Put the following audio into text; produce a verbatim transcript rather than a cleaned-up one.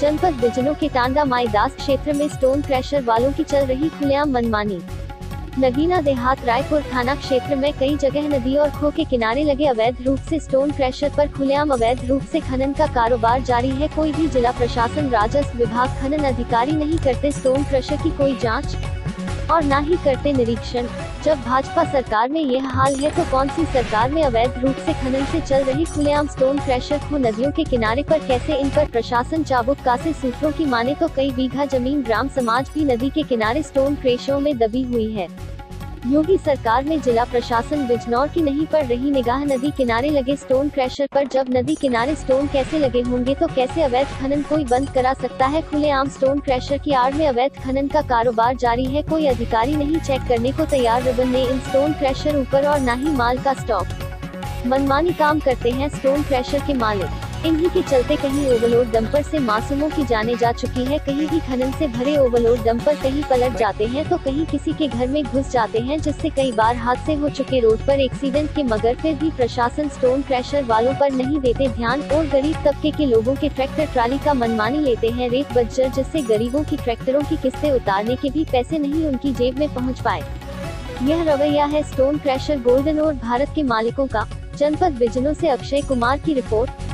जनपद बिजनौर के टांडा माईदास क्षेत्र में स्टोन क्रशर वालों की चल रही खुलेआम मनमानी। नगीना देहात रायपुर थाना क्षेत्र में कई जगह नदी और खो के किनारे लगे अवैध रूप से स्टोन क्रशर पर खुलेआम अवैध रूप से खनन का कारोबार जारी है। कोई भी जिला प्रशासन, राजस्व विभाग, खनन अधिकारी नहीं करते स्टोन क्रशर की कोई जांच और न ही करते निरीक्षण। जब भाजपा सरकार में यह हाल है तो कौन सी सरकार में अवैध रूप से खनन से चल रही खुलेआम स्टोन क्रशर को नदियों के किनारे पर कैसे इन पर प्रशासन चाबुक कासे? सूत्रों की माने तो कई बीघा जमीन ग्राम समाज भी नदी के किनारे स्टोन क्रशरों में दबी हुई है। योगी सरकार में जिला प्रशासन बिजनौर की नहीं पड़ रही निगाह नदी किनारे लगे स्टोन क्रशर पर। जब नदी किनारे स्टोन कैसे लगे होंगे तो कैसे अवैध खनन कोई बंद करा सकता है? खुलेआम स्टोन क्रशर की आड़ में अवैध खनन का कारोबार जारी है। कोई अधिकारी नहीं चेक करने को तैयार। रिबन ने इन स्टोन क्रशर ऊपर और न ही माल का स्टॉक। मनमानी काम करते हैं स्टोन क्रशर के मालिक। इन्हीं के चलते कहीं ओवरलोड डंपर से मासूमों की जाने जा चुकी है, कहीं भी खनन से भरे ओवरलोड डंपर कहीं पलट जाते हैं तो कहीं किसी के घर में घुस जाते हैं, जिससे कई बार हादसे हो चुके रोड पर एक्सीडेंट के। मगर फिर भी प्रशासन स्टोन क्रशर वालों पर नहीं देते ध्यान और गरीब तबके के लोगों के ट्रैक्टर ट्राली का मनमानी लेते हैं रेट बज्जर, जिससे गरीबों की ट्रैक्टरों की किस्तें उतारने के भी पैसे नहीं उनकी जेब में पहुँच पाए। यह रवैया है स्टोन क्रशर गोल्डन और भारत के मालिकों का। जनपद बिजनौर से अक्षय कुमार की रिपोर्ट।